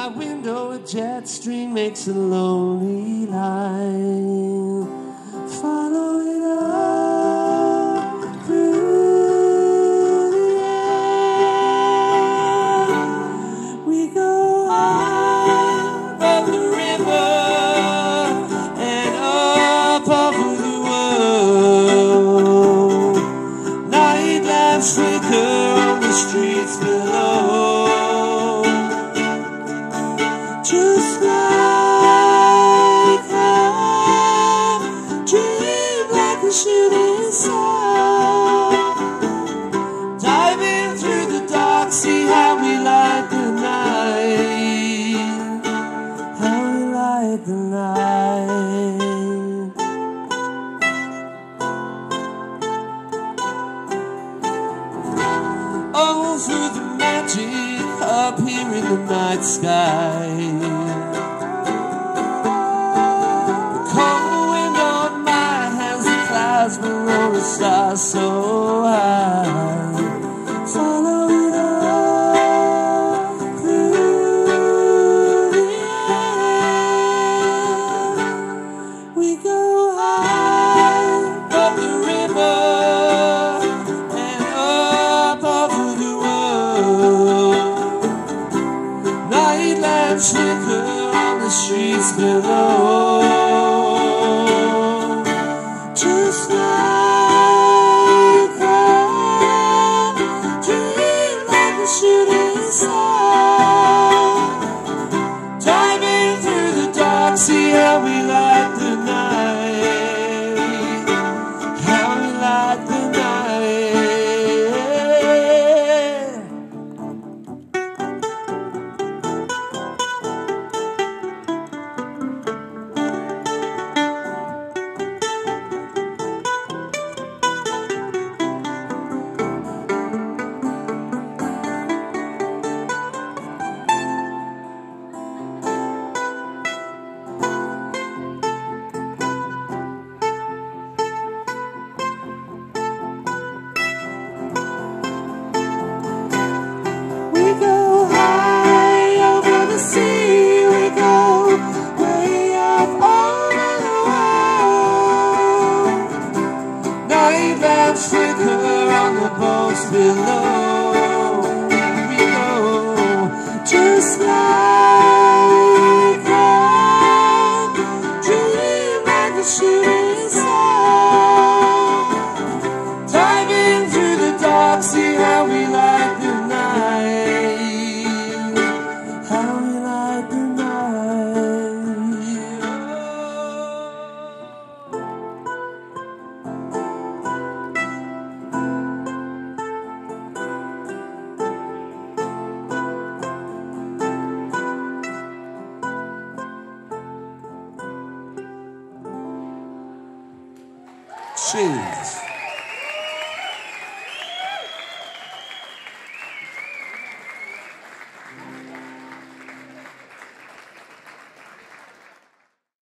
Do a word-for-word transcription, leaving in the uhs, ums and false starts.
window, a jet stream makes a lonely line. Follow it up through the air. We go up of the river and up over the world. Night lamps flicker on the streets below. Just like a dream, like a shooting star. Diving through the dark, see how we light the night. How we light the night. Oh, through the magic up here in the night sky. The cold wind on my hands, the clouds below the stars so high. Follow it up through the air. We go high up the river and up over the world. Night lamps flicker on the streets below. Just like a dream, like a shooting star. Diving through the dark, see how we light the night. How we light the night. We go high over the sea, we go way up over the world. Night lamps flicker on the boats below. We go just like a dream, like a shooting star. Diving through the dark, see how we light the night. How we light the night. Cheers.